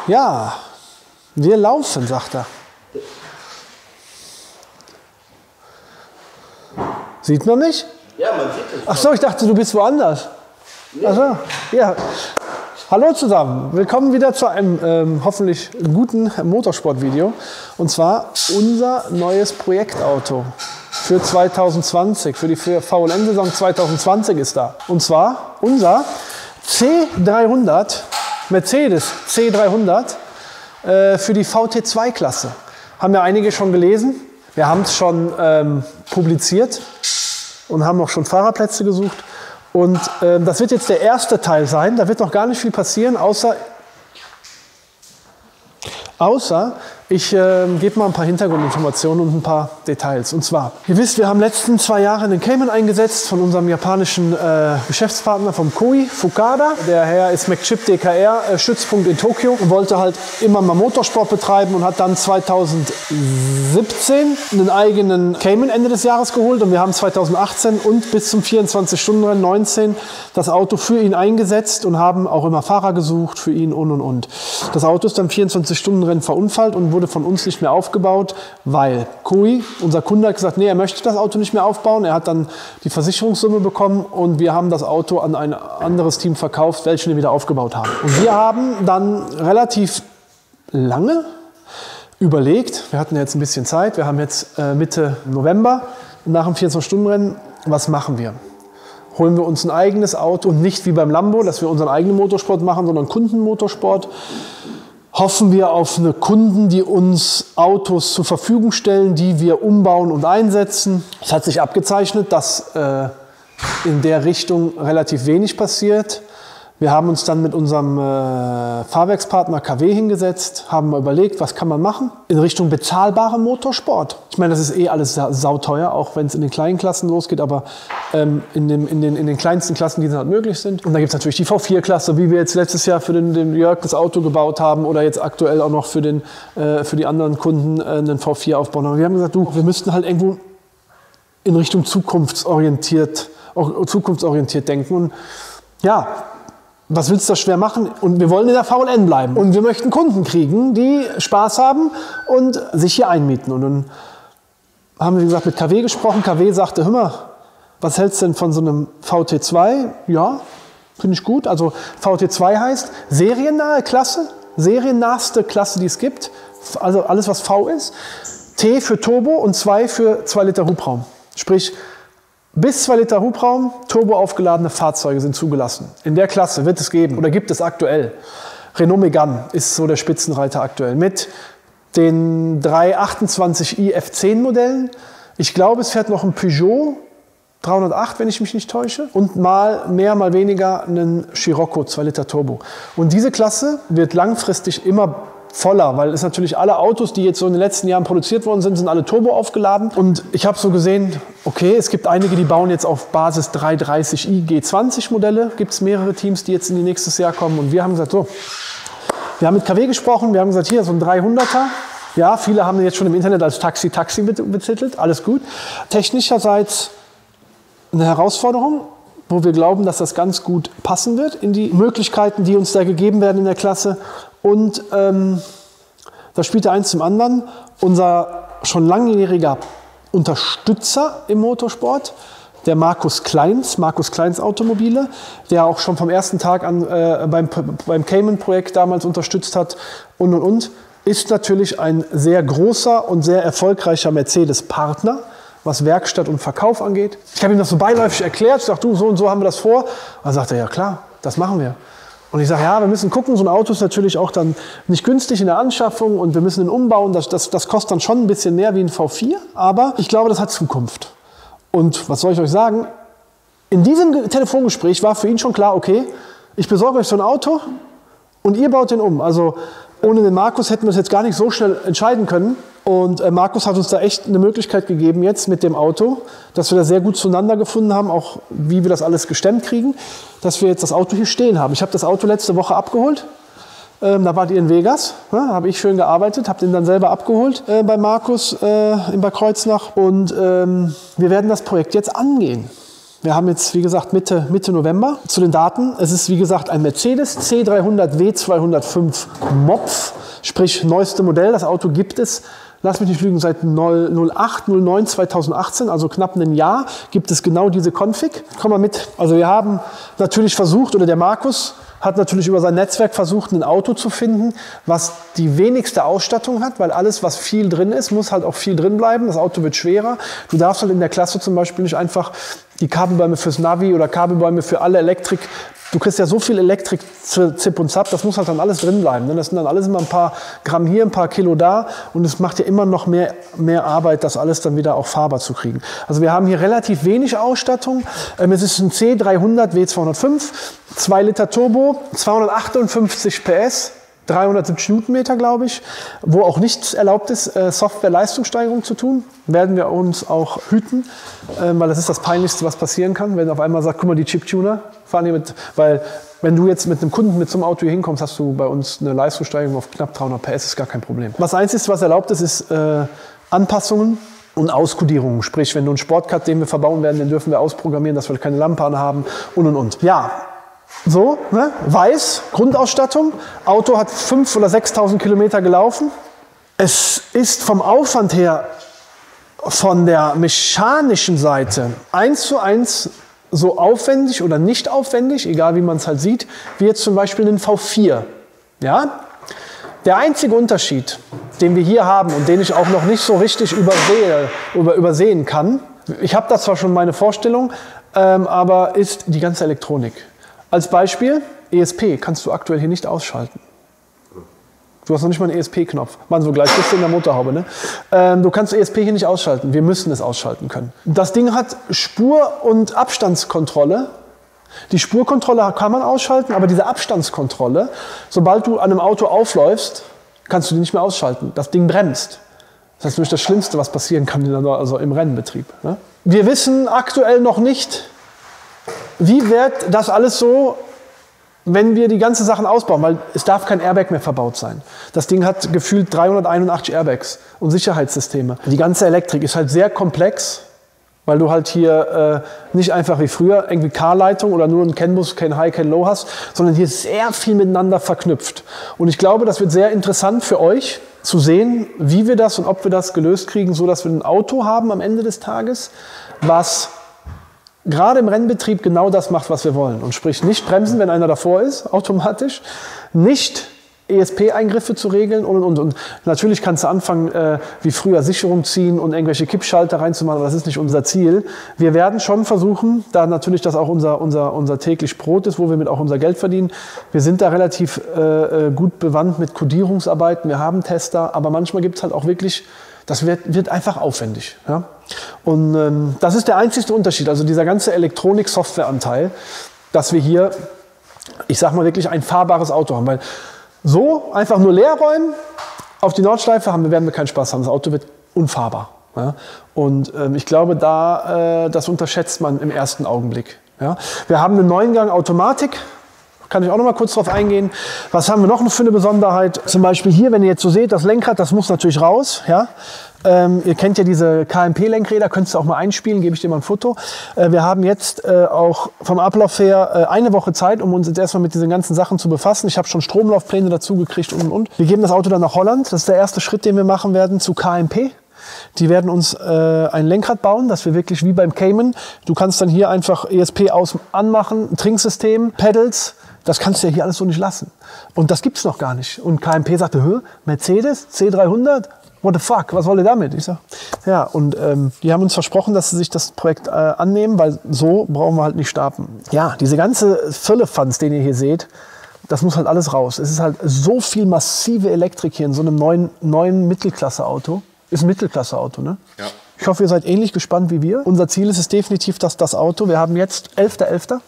Ja, wir laufen, sagt er. Sieht man mich? Ja, man sieht es. Ach so, ich dachte, du bist woanders. Nee. Ach so, ja. Hallo zusammen, willkommen wieder zu einem hoffentlich guten Motorsport-Video. Und zwar unser neues Projektauto für 2020, für die VLN-Saison 2020 ist da. Und zwar unser C300, Mercedes C300 für die VT2-Klasse. Haben ja einige schon gelesen. Wir haben es schon publiziert und haben auch schon Fahrerplätze gesucht. Und das wird jetzt der erste Teil sein. Da wird noch gar nicht viel passieren, außer ich gebe mal ein paar Hintergrundinformationen und ein paar Details. Und zwar, ihr wisst, wir haben letzten 2 Jahre den Cayman eingesetzt von unserem japanischen Geschäftspartner vom Koei, Fukada. Der Herr ist McChip DKR, Stützpunkt in Tokio und wollte halt immer mal Motorsport betreiben und hat dann 2017 einen eigenen Cayman Ende des Jahres geholt. Und wir haben 2018 und bis zum 24-Stunden-Rennen 19 das Auto für ihn eingesetzt und haben auch immer Fahrer gesucht für ihn und. Das Auto ist dann 24-Stunden-Rennen verunfallt und wurde von uns nicht mehr aufgebaut, weil Koei, unser Kunde, hat gesagt, nee, er möchte das Auto nicht mehr aufbauen. Er hat dann die Versicherungssumme bekommen und wir haben das Auto an ein anderes Team verkauft, welches wir wieder aufgebaut haben. Und wir haben dann relativ lange überlegt, wir hatten jetzt ein bisschen Zeit, wir haben jetzt Mitte November nach dem 24-Stunden-Rennen, was machen wir? Holen wir uns ein eigenes Auto und nicht wie beim Lambo, dass wir unseren eigenen Motorsport machen, sondern Kundenmotorsport. Hoffen wir auf eine Kunden, die uns Autos zur Verfügung stellen, die wir umbauen und einsetzen. Es hat sich abgezeichnet, dass in der Richtung relativ wenig passiert. Wir haben uns dann mit unserem Fahrwerkspartner KW hingesetzt, haben mal überlegt, was kann man machen in Richtung bezahlbarem Motorsport. Ich meine, das ist eh alles sauteuer, auch wenn es in den kleinen Klassen losgeht, aber in den kleinsten Klassen, die halt möglich sind. Und da gibt es natürlich die V4-Klasse, wie wir jetzt letztes Jahr für den Jörg das Auto gebaut haben oder jetzt aktuell auch noch für die anderen Kunden einen V4 aufbauen. Aber wir haben gesagt, du, wir müssten halt irgendwo in Richtung zukunftsorientiert denken. Und ja, was willst du da schwer machen? Und wir wollen in der VLN bleiben. Und wir möchten Kunden kriegen, die Spaß haben und sich hier einmieten. Und dann haben wir, wie gesagt, mit KW gesprochen. KW sagte, hör mal, was hältst du denn von so einem VT2? Ja, finde ich gut. Also VT2 heißt seriennahe Klasse, seriennaheste Klasse, die es gibt. Also alles, was V ist. T für Turbo und 2 für 2 Liter Hubraum. Sprich, bis 2 Liter Hubraum, turbo aufgeladene Fahrzeuge sind zugelassen. In der Klasse wird es geben oder gibt es aktuell. Renault Megane ist so der Spitzenreiter aktuell mit den 328i F10 Modellen. Ich glaube, es fährt noch ein Peugeot 308, wenn ich mich nicht täusche. Und mal mehr, mal weniger einen Scirocco 2 Liter Turbo. Und diese Klasse wird langfristig immer voller, weil es natürlich alle Autos, die jetzt so in den letzten Jahren produziert worden sind, sind alle Turbo aufgeladen. Und ich habe so gesehen, okay, es gibt einige, die bauen jetzt auf Basis 330i G20 Modelle. Gibt es mehrere Teams, die jetzt in die nächstes Jahr kommen. Und wir haben gesagt, so, wir haben mit KW gesprochen, wir haben gesagt, hier so ein 300er. Ja, viele haben den jetzt schon im Internet als Taxi betitelt, alles gut. Technischerseits eine Herausforderung, wo wir glauben, dass das ganz gut passen wird in die Möglichkeiten, die uns da gegeben werden in der Klasse. Und da spielte eins zum anderen. Unser schon langjähriger Unterstützer im Motorsport, der Markus Kleins Automobile, der auch schon vom ersten Tag an beim Cayman-Projekt damals unterstützt hat und, ist natürlich ein sehr großer und sehr erfolgreicher Mercedes-Partner, was Werkstatt und Verkauf angeht. Ich habe ihm das so beiläufig erklärt. Ich sage, du, so und so haben wir das vor. Dann sagt er, ja klar, das machen wir. Und ich sage, ja, wir müssen gucken, so ein Auto ist natürlich auch dann nicht günstig in der Anschaffung und wir müssen ihn umbauen. Das kostet dann schon ein bisschen mehr wie ein V4, aber ich glaube, das hat Zukunft. Und was soll ich euch sagen? In diesem Telefongespräch war für ihn schon klar, okay, ich besorge euch so ein Auto und ihr baut den um. Also ohne den Markus hätten wir das jetzt gar nicht so schnell entscheiden können. Und Markus hat uns da echt eine Möglichkeit gegeben jetzt mit dem Auto, dass wir da sehr gut zueinander gefunden haben, auch wie wir das alles gestemmt kriegen, dass wir jetzt das Auto hier stehen haben. Ich habe das Auto letzte Woche abgeholt, da wart ihr in Vegas, ja, habe ich schön gearbeitet, habe den dann selber abgeholt bei Markus in Bad Kreuznach und wir werden das Projekt jetzt angehen. Wir haben jetzt, wie gesagt, Mitte November. Zu den Daten. Es ist, wie gesagt, ein Mercedes C300 W205 MOPF, sprich neueste Modell. Das Auto gibt es, lass mich nicht lügen, seit 2018, also knapp ein Jahr, gibt es genau diese Config. Komm mal mit. Also wir haben natürlich versucht, oder der Markus hat natürlich über sein Netzwerk versucht, ein Auto zu finden, was die wenigste Ausstattung hat, weil alles, was viel drin ist, muss halt auch viel drin bleiben. Das Auto wird schwerer. Du darfst halt in der Klasse zum Beispiel nicht einfach die Kabelbäume fürs Navi oder Kabelbäume für alle Elektrik. Du kriegst ja so viel Elektrik zu Zip und Zap, das muss halt dann alles drin bleiben. Ne? Das sind dann alles immer ein paar Gramm hier, ein paar Kilo da und es macht ja immer noch mehr Arbeit, das alles dann wieder auch fahrbar zu kriegen. Also wir haben hier relativ wenig Ausstattung. Es ist ein C300 W205, 2 Liter Turbo, 258 PS. 370 Newtonmeter, glaube ich, wo auch nichts erlaubt ist, Software-Leistungssteigerung zu tun, werden wir uns auch hüten, weil das ist das Peinlichste, was passieren kann, wenn auf einmal sagt, guck mal, die Chiptuner fahren hier mit, weil wenn du jetzt mit einem Kunden mit so einem Auto hier hinkommst, hast du bei uns eine Leistungssteigerung auf knapp 300 PS, ist gar kein Problem. Das Einzige, was erlaubt ist, ist Anpassungen und Auskodierungen, sprich, wenn du einen Sportcut, den wir verbauen werden, den dürfen wir ausprogrammieren, dass wir keine Lampe anhaben und. Ja. So, ne? Weiß, Grundausstattung. Auto hat 5.000 oder 6.000 Kilometer gelaufen. Es ist vom Aufwand her, von der mechanischen Seite 1:1 so aufwendig oder nicht aufwendig, egal wie man es halt sieht, wie jetzt zum Beispiel den V4. Ja? Der einzige Unterschied, den wir hier haben und den ich auch noch nicht so richtig übersehen kann, ich habe da zwar schon meine Vorstellung, aber ist die ganze Elektronik. Als Beispiel, ESP kannst du aktuell hier nicht ausschalten. Du hast noch nicht mal einen ESP-Knopf. Mann, so gleich bist du in der Motorhaube. Ne? Du kannst ESP hier nicht ausschalten. Wir müssen es ausschalten können. Das Ding hat Spur- und Abstandskontrolle. Die Spurkontrolle kann man ausschalten, aber diese Abstandskontrolle, sobald du an einem Auto aufläufst, kannst du die nicht mehr ausschalten. Das Ding bremst. Das ist nämlich das Schlimmste, was passieren kann also im Rennbetrieb. Ne? Wir wissen aktuell noch nicht, wie wird das alles so, wenn wir die ganzen Sachen ausbauen? Weil es darf kein Airbag mehr verbaut sein. Das Ding hat gefühlt 381 Airbags und Sicherheitssysteme. Die ganze Elektrik ist halt sehr komplex, weil du halt hier nicht einfach wie früher irgendwie K-Leitung oder nur einen CAN-Bus, CAN-High, CAN-Low hast, sondern hier ist sehr viel miteinander verknüpft. Und ich glaube, das wird sehr interessant für euch zu sehen, wie wir das und ob wir das gelöst kriegen, so dass wir ein Auto haben am Ende des Tages, was gerade im Rennbetrieb genau das macht, was wir wollen. Und sprich nicht bremsen, wenn einer davor ist, automatisch. Nicht ESP-Eingriffe zu regeln und. Natürlich kannst du anfangen, wie früher Sicherung ziehen und irgendwelche Kippschalter reinzumachen, aber das ist nicht unser Ziel. Wir werden schon versuchen, da natürlich das auch unser täglich Brot ist, wo wir mit auch unser Geld verdienen. Wir sind da relativ gut bewandt mit Kodierungsarbeiten, wir haben Tester, aber manchmal gibt es halt auch wirklich, das wird einfach aufwendig. Ja? Und das ist der einzige Unterschied, also dieser ganze Elektronik-Software-Anteil, dass wir hier, ich sag mal wirklich ein fahrbares Auto haben, weil so einfach nur leer räumen, auf die Nordschleife werden wir keinen Spaß haben. Das Auto wird unfahrbar. Ja? Und ich glaube, das unterschätzt man im ersten Augenblick. Ja? Wir haben eine 9-Gang Automatik. Kann ich auch noch mal kurz drauf eingehen. Was haben wir noch für eine Besonderheit? Zum Beispiel hier, wenn ihr jetzt so seht, das Lenkrad, das muss natürlich raus. Ja? Ihr kennt ja diese KMP-Lenkräder, könntest du auch mal einspielen, gebe ich dir mal ein Foto. Wir haben jetzt auch vom Ablauf her eine Woche Zeit, um uns jetzt erstmal mit diesen ganzen Sachen zu befassen. Ich habe schon Stromlaufpläne dazu gekriegt und. Wir geben das Auto dann nach Holland. Das ist der erste Schritt, den wir machen werden zu KMP. Die werden uns ein Lenkrad bauen, dass wir wirklich wie beim Cayman, du kannst dann hier einfach ESP anmachen, Trinksystem, Pedals. Das kannst du ja hier alles so nicht lassen. Und das gibt's noch gar nicht. Und KMP sagte, Mercedes, C300? What the fuck, was wollt ihr damit? Ich sag, ja, und die haben uns versprochen, dass sie sich das Projekt annehmen, weil so brauchen wir halt nicht starten. Ja, diese ganze Firlefanz, den ihr hier seht, das muss halt alles raus. Es ist halt so viel massive Elektrik hier in so einem neuen Mittelklasse-Auto. Ist ein Mittelklasse-Auto, ne? Ja. Ich hoffe, ihr seid ähnlich gespannt wie wir. Unser Ziel ist es definitiv, dass das Auto, wir haben jetzt 11.11.,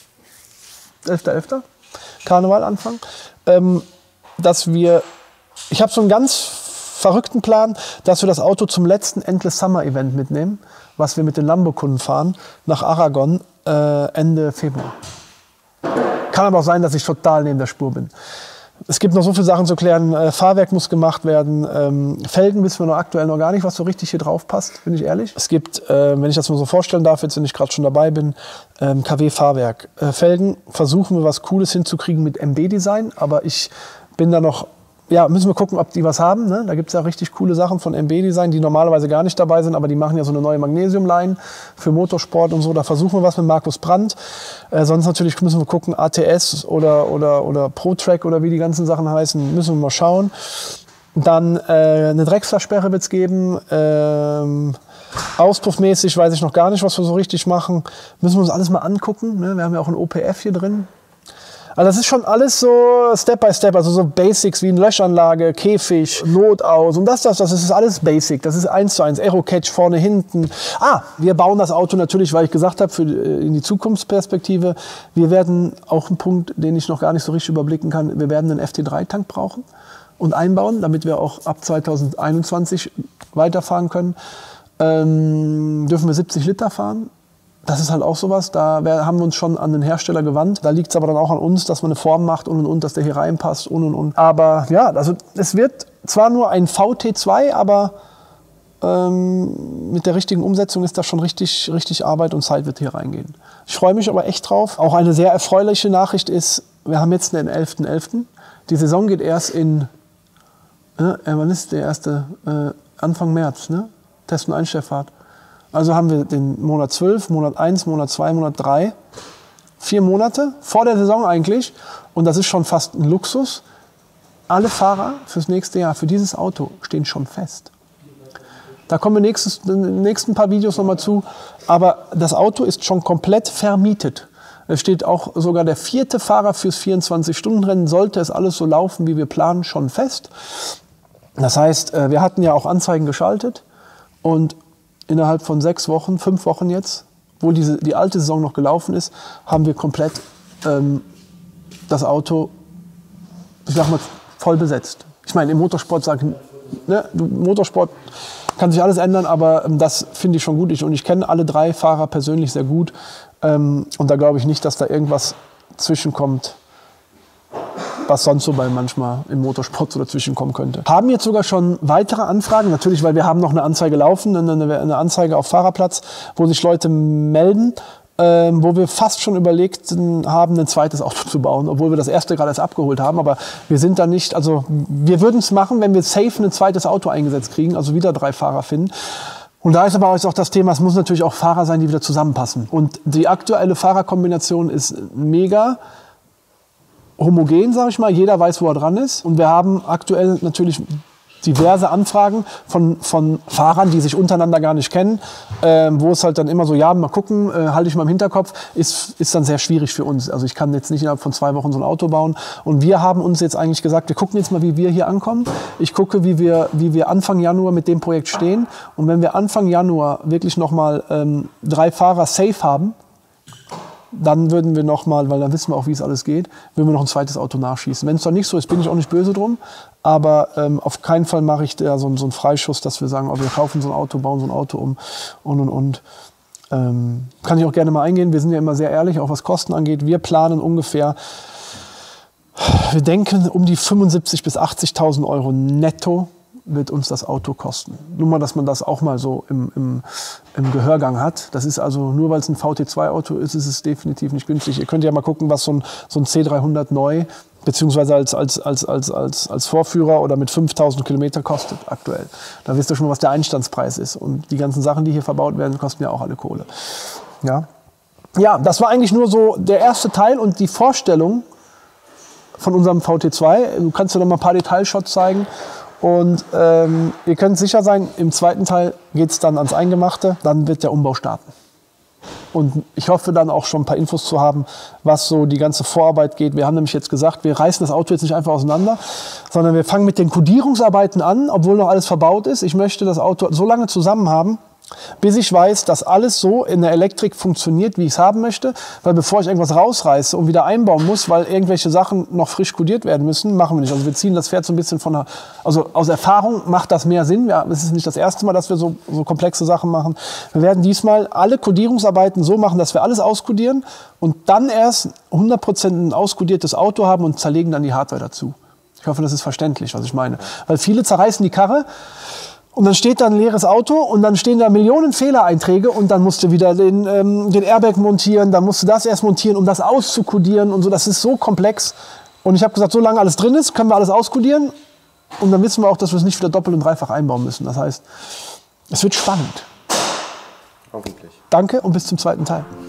Karneval Anfang, dass wir, ich habe so einen ganz verrückten Plan, dass wir das Auto zum letzten Endless Summer Event mitnehmen, was wir mit den Lambo-Kunden fahren, nach Aragon Ende Februar. Kann aber auch sein, dass ich total neben der Spur bin. Es gibt noch so viele Sachen zu klären. Fahrwerk muss gemacht werden. Felgen wissen wir noch aktuell noch gar nicht, was so richtig hier drauf passt, bin ich ehrlich. Es gibt, wenn ich das mal so vorstellen darf, jetzt wenn ich gerade schon dabei bin, KW-Fahrwerk. Felgen versuchen wir was Cooles hinzukriegen mit MB-Design, aber ich bin da noch... Ja, müssen wir gucken, ob die was haben. Ne? Da gibt es ja richtig coole Sachen von MB-Design, die normalerweise gar nicht dabei sind, aber die machen ja so eine neue Magnesium-Line für Motorsport und so. Da versuchen wir was mit Markus Brandt. Sonst natürlich müssen wir gucken, ATS oder ProTrack oder wie die ganzen Sachen heißen, müssen wir mal schauen. Dann eine Drechslersperre wird es geben. Auspuffmäßig weiß ich noch gar nicht, was wir so richtig machen. Müssen wir uns alles mal angucken. Ne? Wir haben ja auch ein OPF hier drin. Also das ist schon alles so Step by Step, also so Basics wie eine Löschanlage, Käfig, Notaus und das ist alles Basic. Das ist 1:1, Aero-Catch vorne, hinten. Wir bauen das Auto natürlich, weil ich gesagt habe, in die Zukunftsperspektive. Wir werden auch einen Punkt, den ich noch gar nicht so richtig überblicken kann, wir werden einen FT3-Tank brauchen und einbauen, damit wir auch ab 2021 weiterfahren können. Dürfen wir 70 Liter fahren. Das ist halt auch sowas, da haben wir uns schon an den Hersteller gewandt. Da liegt es aber dann auch an uns, dass man eine Form macht und, dass der hier reinpasst und. Aber ja, also es wird zwar nur ein VT2, aber mit der richtigen Umsetzung ist das schon richtig Arbeit und Zeit wird hier reingehen. Ich freue mich aber echt drauf. Auch eine sehr erfreuliche Nachricht ist, wir haben jetzt den 11.11. Die Saison geht erst wann ist der erste? Anfang März, ne? Test- und Einstellfahrt. Also haben wir den Monat 12, Monat 1, Monat 2, Monat 3. 4 Monate vor der Saison eigentlich. Und das ist schon fast ein Luxus. Alle Fahrer fürs nächste Jahr, für dieses Auto, stehen schon fest. Da kommen wir in den nächsten paar Videos nochmal zu. Aber das Auto ist schon komplett vermietet. Es steht auch sogar der 4. Fahrer fürs 24-Stunden-Rennen. Sollte es alles so laufen, wie wir planen, schon fest. Das heißt, wir hatten ja auch Anzeigen geschaltet. Und innerhalb von 6 Wochen, 5 Wochen jetzt, wo die alte Saison noch gelaufen ist, haben wir komplett das Auto, ich sag mal, voll besetzt. Ich meine, im Motorsport Motorsport kann sich alles ändern, aber das finde ich schon gut. Und ich kenne alle 3 Fahrer persönlich sehr gut. Und da glaube ich nicht, dass da irgendwas zwischenkommt, was sonst so bei manchmal im Motorsport so dazwischen kommen könnte. Haben jetzt sogar schon weitere Anfragen, natürlich, weil wir haben noch eine Anzeige laufen, eine Anzeige auf Fahrerplatz, wo sich Leute melden, wo wir fast schon überlegt haben, ein zweites Auto zu bauen, obwohl wir das erste gerade erst abgeholt haben. Aber wir sind da nicht, also wir würden es machen, wenn wir safe ein zweites Auto eingesetzt kriegen, also wieder 3 Fahrer finden. Und da ist aber auch das Thema, es muss natürlich auch Fahrer sein, die wieder zusammenpassen. Und die aktuelle Fahrerkombination ist mega homogen, sage ich mal. Jeder weiß, wo er dran ist. Und wir haben aktuell natürlich diverse Anfragen von Fahrern, die sich untereinander gar nicht kennen, wo es halt dann immer so, ja, mal gucken, halte ich mal im Hinterkopf, ist dann sehr schwierig für uns. Also ich kann jetzt nicht innerhalb von 2 Wochen so ein Auto bauen. Und wir haben uns jetzt eigentlich gesagt, wir gucken jetzt mal, wie wir hier ankommen. Ich gucke, wie wir Anfang Januar mit dem Projekt stehen. Und wenn wir Anfang Januar wirklich nochmal 3 Fahrer safe haben, dann würden wir nochmal, weil dann wissen wir auch, wie es alles geht, würden wir noch ein zweites Auto nachschießen. Wenn es doch nicht so ist, bin ich auch nicht böse drum. Aber auf keinen Fall mache ich da so einen Freischuss, dass wir sagen, oh, wir kaufen so ein Auto, bauen so ein Auto um und. Kann ich auch gerne mal eingehen. Wir sind ja immer sehr ehrlich, auch was Kosten angeht. Wir planen ungefähr, wir denken um die 75.000 bis 80.000 Euro netto wird uns das Auto kosten. Nur mal, dass man das auch mal so im Gehörgang hat. Das ist also, nur weil es ein VT2-Auto ist, ist es definitiv nicht günstig. Ihr könnt ja mal gucken, was so ein C300 neu, beziehungsweise als Vorführer oder mit 5.000 Kilometer kostet aktuell. Da wisst ihr schon mal, was der Einstandspreis ist. Und die ganzen Sachen, die hier verbaut werden, kosten ja auch alle Kohle. Ja, das war eigentlich nur so der erste Teil und die Vorstellung von unserem VT2. Du kannst dir noch mal ein paar Detailshots zeigen. Und ihr könnt sicher sein, im zweiten Teil geht es dann ans Eingemachte, dann wird der Umbau starten. Und ich hoffe dann auch schon ein paar Infos zu haben, was so die ganze Vorarbeit geht. Wir haben nämlich jetzt gesagt, wir reißen das Auto jetzt nicht einfach auseinander, sondern wir fangen mit den Kodierungsarbeiten an, obwohl noch alles verbaut ist. Ich möchte das Auto so lange zusammen haben, bis ich weiß, dass alles so in der Elektrik funktioniert, wie ich es haben möchte. Weil bevor ich irgendwas rausreiße und wieder einbauen muss, weil irgendwelche Sachen noch frisch kodiert werden müssen, machen wir nicht. Also wir ziehen das Pferd so ein bisschen also aus Erfahrung macht das mehr Sinn. Es ist nicht das erste Mal, dass wir so komplexe Sachen machen. Wir werden diesmal alle Kodierungsarbeiten so machen, dass wir alles auskodieren und dann erst 100% ein auskodiertes Auto haben und zerlegen dann die Hardware dazu. hoffe, das ist verständlich, was ich meine. Weil viele zerreißen die Karre und dann steht da ein leeres Auto und dann stehen da Millionen Fehlereinträge und dann musst du wieder den Airbag montieren, dann musst du das erst montieren, um das auszukodieren und so. Das ist so komplex. Und ich habe gesagt, solange alles drin ist, können wir alles auskodieren. Und dann wissen wir auch, dass wir es nicht wieder doppelt und dreifach einbauen müssen. Das heißt, es wird spannend. Hoffentlich. Danke und bis zum zweiten Teil.